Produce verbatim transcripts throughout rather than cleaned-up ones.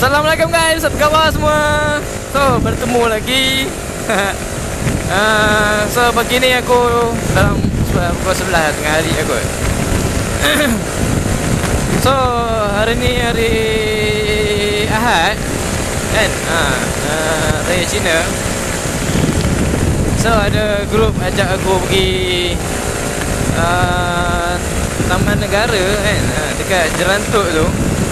Assalamualaikum guys, apa khabar semua? So, bertemu lagi. uh, So, pagi ni aku dalam pukul sebelas tengah hari aku. So, hari ni hari Ahad kan? Uh, uh, Raya Cina. So, ada grup ajak aku pergi uh, Taman Negara kan? Uh, dekat Jerantuk tu.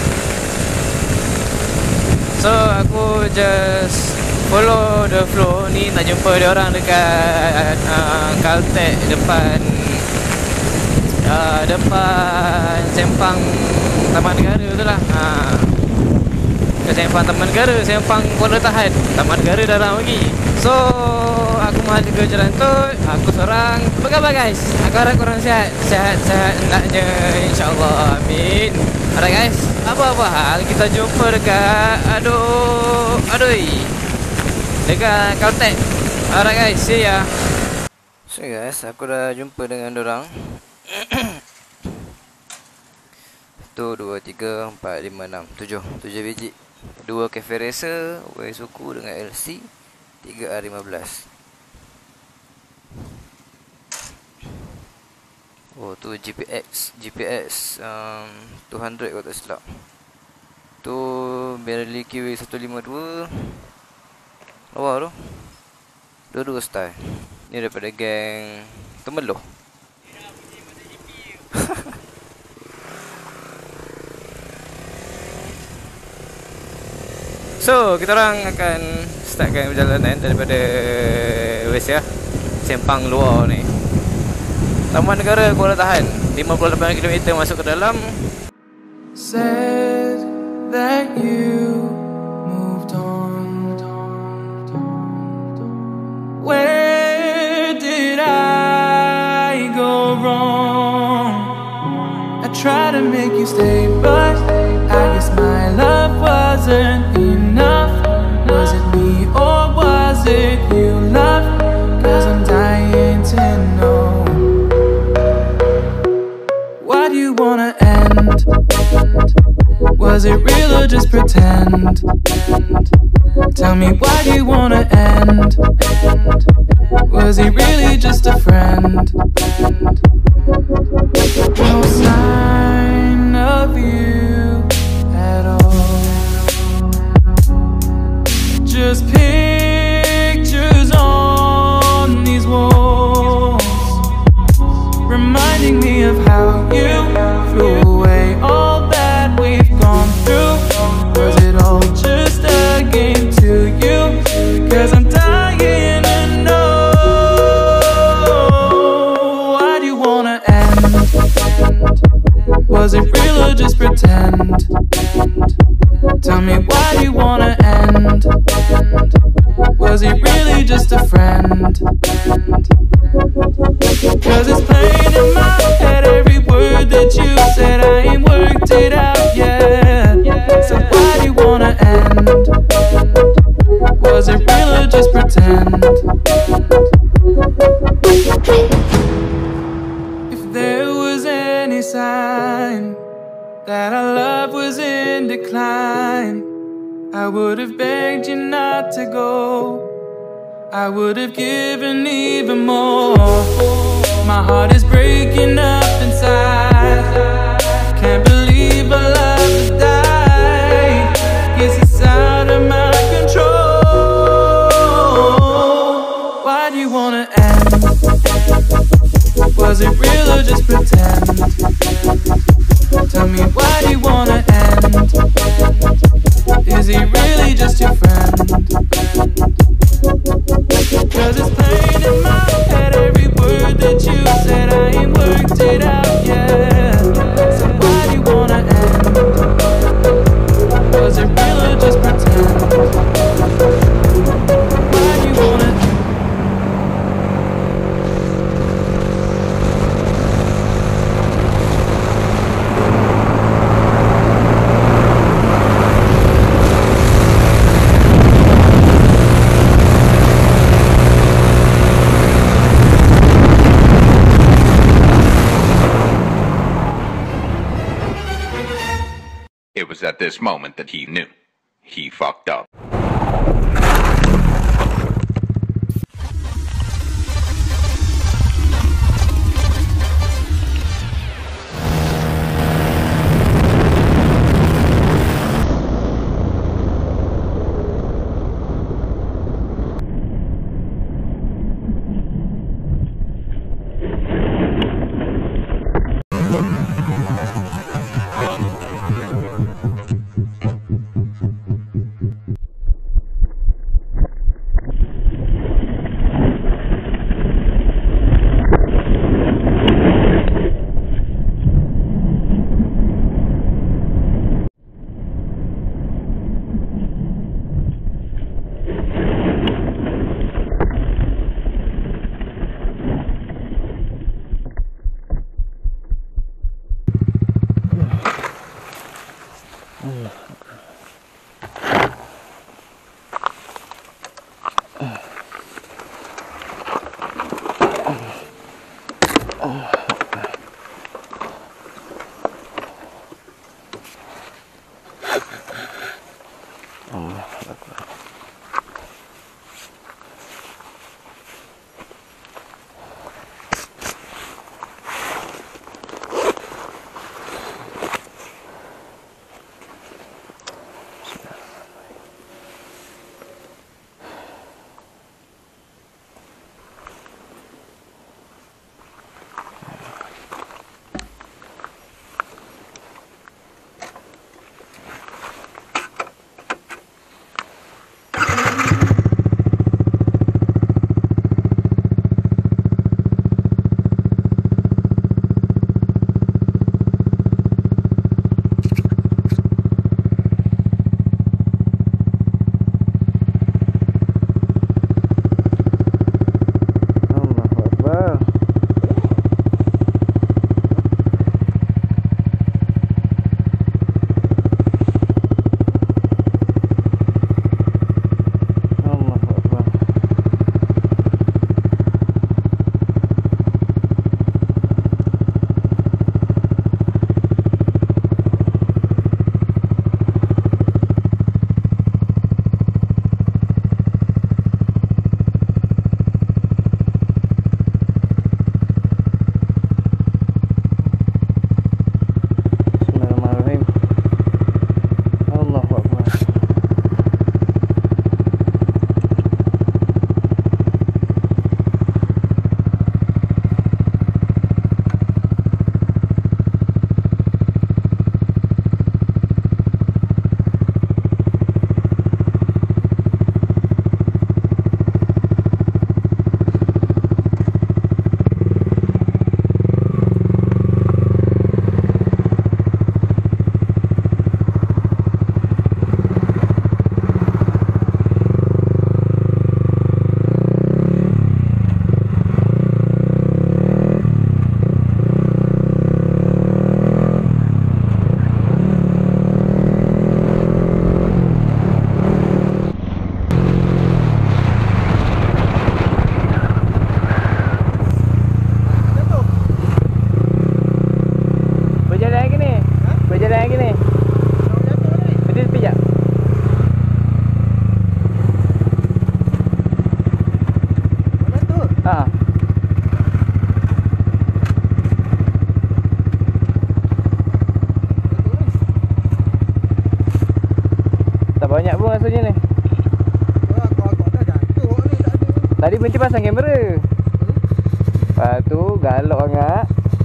So aku just follow the flow. Ni nak jumpa dia orang dekat uh, Caltech depan uh, depan Sempang Taman Negara tu lah. uh, Dekat Sempang Taman Negara, Sempang Kuala Tahan, Taman Negara dalam lagi. So aku mahal ke Jerantuk, aku seorang. Apa khabar guys? Aku harap korang sihat. Sihat-sihat hendaknya, insyaAllah, amin. Alright guys, apa-apa hal kita jumpa dekat Aduh Aduh dekat Caltech. Alright guys, see ya. So guys, aku dah jumpa dengan dorang. Satu, dua, tiga, empat, lima, enam, tujuh Tujuh biji. Dua cafe racer, W suku dengan L C. Tiga R lima belas. Oh tu G P X G P X um, dua ratus kalau tak silap. Tu Benelli Q W seratus lima puluh dua. Lawa tu dua-dua style. Ni daripada geng Temeloh. So kita orang akan startkan perjalanan daripada West ya, Sempang luar ni, Taman Negara Kuala Tahan, lima puluh lapan kilometer masuk ke dalam. Said that you moved on. Where did I go wrong? I tried to make you stay, but I guess my love wasn't enough. Was it me or was it you, love? 'Cause I'm dying to know. Why do you wanna end? Was it real or just pretend? Tell me, why do you wanna end? Was he really just a friend? No sign of you at all. Just pictures on these walls, reminding me of how you threw away all that we've gone through. Was it all just a game to you? 'Cause I'm dying to know. Why do you wanna end? Was it real or just pretend? Tell me, why do you wanna end? Was he really just a friend? 'Cause it's plain in my head, every word that you said, I ain't worked it out yet. So why do you wanna end? Was it real or just pretend? If there was any sign that our love was in decline, I would have begged you not to go. I would have given even more. My heart is breaking up inside. Can't believe our love has died. Guess it's out of my control. Why do you wanna end? Was it real or just pretend? Tell me, why do you wanna end? Is he really just your friend? 'Cause it's plain in my head, every word that you said, I ain't worked it out yet. So why do you wanna end? Was it real or just pretend? Why do you wanna end? It was at this moment that he knew. he fucked up. maksudnya ni? Tadi berhenti pasang kamera. Lepas tu galak sangat.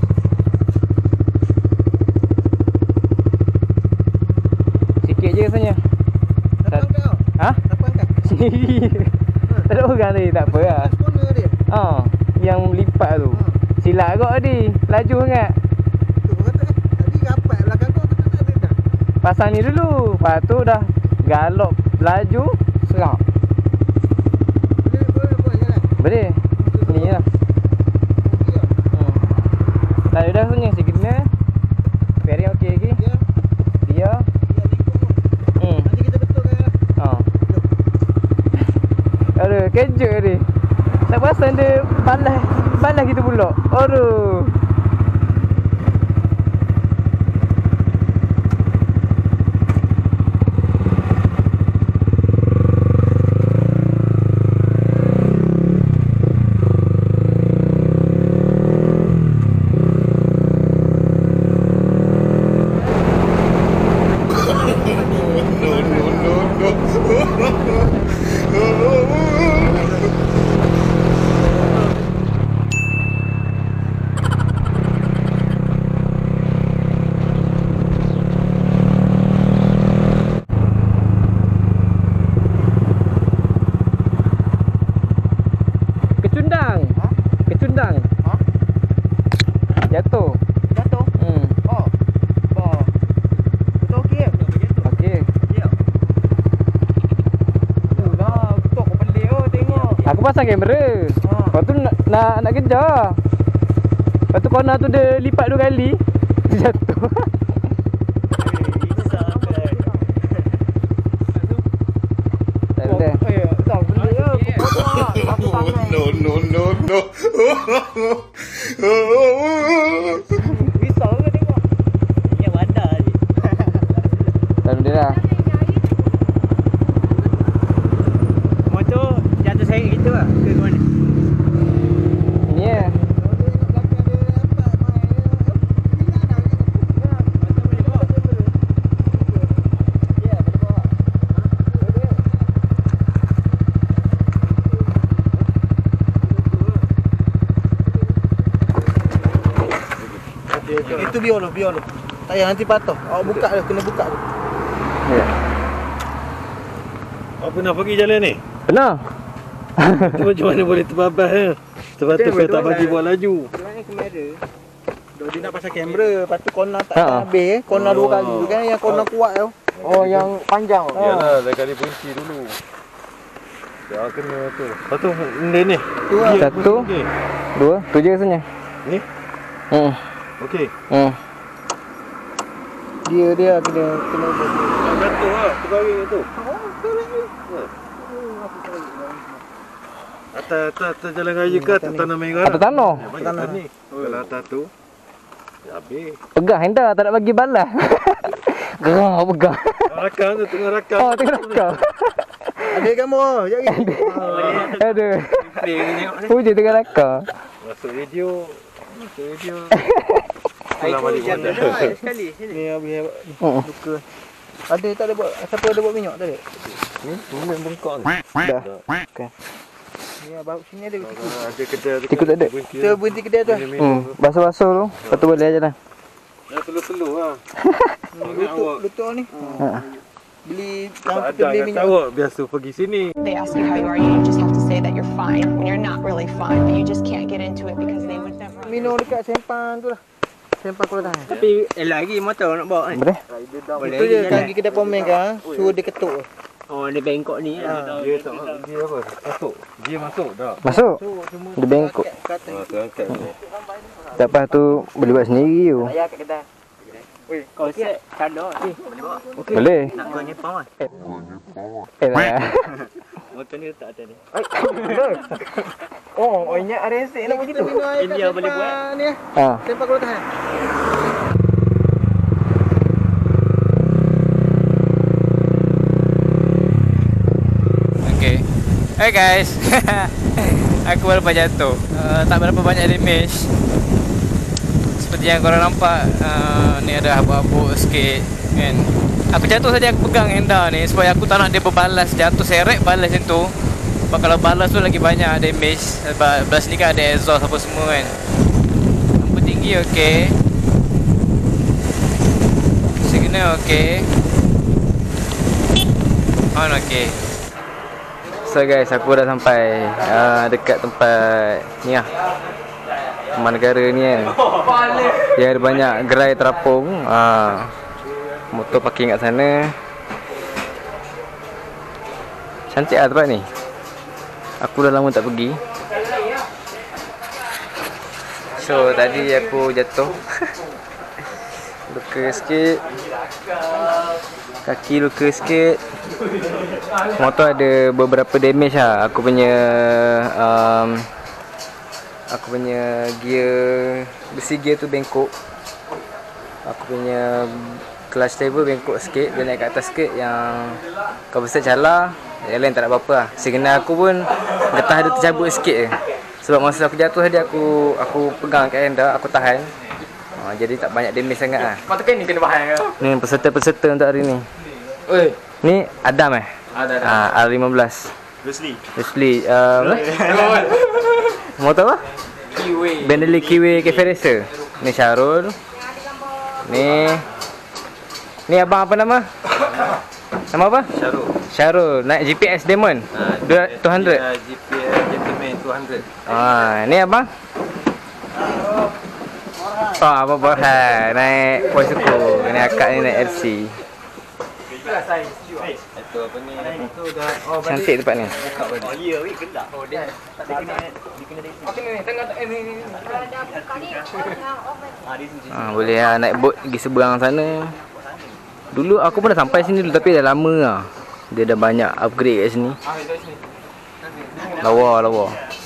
Sikit je rasanya. Siapa angkat kau? Ha? Siapa angkat? Sendiri. Tak ada orang tadi, tak apa lah. Ha, yang lipat tu. Silap agak tadi, laju sangat. Tu kata eh, tadi rapat belakang kau tu tak ada dah. Pasang ni dulu. Lepas tu dah galop laju, serak. Boleh boleh boleh jalan. Boleh. Ni je lah. Hmm. Dah dah punya signal. Fairing okey lagi. Ya. Dia. Ya ikut tu. Hmm. Nanti kita betulkan lah. Ha. Aduh, kejut ni. Tak perasan dia balas balas kita pula. Aduh. Jatuh. Jatuh? Hmm. Oh. Oh. Betul okey. Okey. Ya. Itulah, betul kau pelik oh tengok. Aku pasang kamera. Ha. Lepas tu nak nak, nak kejar. Lepas tu corner tu dia lipat dua kali. Dia jatuh. Tak boleh. Eh, tak pelik ah. Aku tangan. No, no, no, no. Risau ke tengok? Ini wadah ni. Tak boleh lah. Motor jatuh saya gitu lah. Ke mana? Ni ya. Itu biar lu, biar lu. Tak payah nanti patah. Awak buka dah, kena buka tu. Ya. Apa nak pergi jalan ni? Pernah? Tu macam mana boleh terbabas ya? Sebab tu saya tak bagi buat laju. Sebenarnya kamera. Dia nak pasal kamera, lepas tu corner tak Ha. habis eh. Corner dua Oh. kali tu kan yang corner kuat tu. Oh, yang panjang. Yalah, dah kali berhenti dulu. Dah kena tu. Lepas tu ni ni. Tu lah. Satu, Okey. dua, tu je rasanya. Ni. Hmm. Okey. Hmm. Dia dia kena kena buat. Nak jatuh lah, terbaring tu. Atas, atas, atas jalan raya ke atas tanah merah? Atas tanah. Ya, banyak tanah ni. Kalau atas tu, ya habis. Pegang hendak tak nak bagi balas. Gerang pegang. Rakam tu, tengah rakam. Oh, tengok rakam. Ada kamera, jap lagi. Aduh. Puja tengah rakam. Masuk radio. Masuk radio. Aku Pulang balik jangan modal. dah sekali. Ni habis Hmm. luka. Ada tak ada buat siapa ada buat minyak tak ada? Ni, rumah bengkok ni. Dah. Okey. Ni baru sini ada tikus. Ah, ada kedai tu. Tikus tak ada? Berhenti Kita lah. berhenti kedai tu. Minum, Hmm, minum. basuh-basuh tu. Lepas tu boleh jalan. Dah telur-telur lah. Lutut lutut ni. Ha. Beli Sebab kalau kita ada beli kat minyak. Sarawak biasa pergi sini. They ask you how you are, you just have to say that you're fine when you're not really fine, but you just can't get into it because they would never. Minum dekat sempan tu lah. Sempan kuala tahan. Tapi elok lagi motor nak bawa kan? Boleh? Boleh Itu je lagi kan jalan. pergi kedai pomen kan. Suruh dia ketuk. Oh, dia bengkok ni lah. Dia tak dia apa? Masuk. Dia masuk dah. Masuk. Suruh semua. Dia bengkok. Kata Ha, tu angkat tu. Tak apa tu boleh buat sendiri tu. Tak payah kat kedai. Kau set cadar ni. Boleh bawa. Boleh. Nak kau nyepang kan? Eh lah. Motor ni letak atas ni. Oh, oh ingat R S nak begitu. India boleh buat. Ni eh. Ha. Sempan kuala tahan. Okay. Hey guys. Aku baru lepas jatuh. Uh, tak berapa banyak damage. Seperti yang korang nampak, uh, ni ada habuk-habuk sikit kan. Aku jatuh saja aku pegang enda ni supaya aku tak nak dia berbalas, jatuh seret balas macam tu. Sebab kalau balas tu lagi banyak damage. Sebab belah sini kan ada exhaust apa semua kan. Lampu tinggi okey. Signal okey. On okey. So guys, aku dah sampai uh, dekat tempat ni lah, Taman Negara ni kan. Dia ada banyak gerai terapung. uh, Motor parking kat sana. Cantik lah tempat ni. Aku dah lama tak pergi. So tadi aku jatuh. Luka sikit. Kaki luka sikit. Motor ada beberapa damage lah. Aku punya um, Aku punya gear, besi gear tu bengkok. Aku punya clutch lever bengkok sikit. Dia naik kat atas sikit. Yang carburetor calar. Yang lain tak ada apa-apa lah. Signal aku pun getah dia tercabut sikit je. Sebab masa aku jatuh tadi aku Aku pegang kat handle, aku tahan. ha, Jadi tak banyak damage sangat lah. Kau tekan ni kena bahaya ke? Ni peserta-peserta untuk hari ni. Oi. Ni Adam eh? Ada Ah, R lima belas. Leslie. Leslie. Uh, motor apa? Kiwi. Bentley Kiwi Cafe Racer. Ni Syarul. Ni Ni abang apa nama? Nama apa? Syarul. Syarul. Naik G P S Demon. dua ratus. G P S Gentleman dua ratus. Ah, ni abang? Tak apa-apa hal. Naik voice aku. Ni akak ni naik F C. Itu apa ni? Itu dah. Cantik tempat ni. Oh ya, weh kendak. Oh dia dia kena dia kena dia. Okey ni, tengok eh ni ni. Ah dia tu. Ah, boleh lah naik bot pergi seberang sana. Dulu aku pernah sampai sini dulu tapi dah lama lah. Dia dah banyak upgrade kat sini. Lawa, lawa.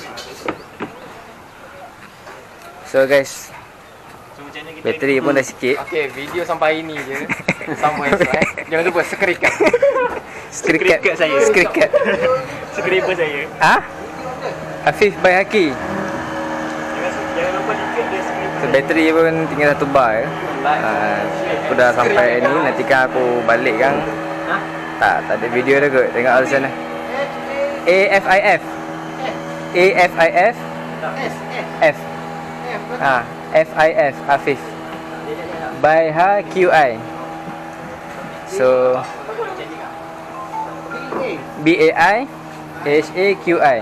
So guys, bateri pun dah sikit. Okey, video sampai ini je. Sama esok eh. Jangan lupa subscribe. Skriket Skriket saya. Skriket. Skriper saya. Ha? Hafiz by Haki. Jangan lupa like dia skriper. So bateri pun tinggal satu bar ya. Uh, aku dah sampai ni, nanti kan aku balik kan. Ha? Tak, tak ada video dah kot. Tengok di sana. A F I F. A F I F. F. Ha, F I F Hafiz. By Ha Q I. So B A I H A Q I.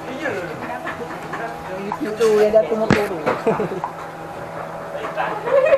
Itu yang jatuh motor tu.